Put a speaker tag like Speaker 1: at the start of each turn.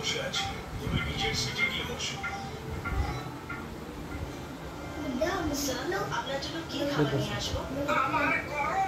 Speaker 1: বসে আছি, তুমি নিজের সিটে গিয়ে বসো।
Speaker 2: আপনার জন্য কি খাবার নিয়ে আসবো?
Speaker 1: আমার গরম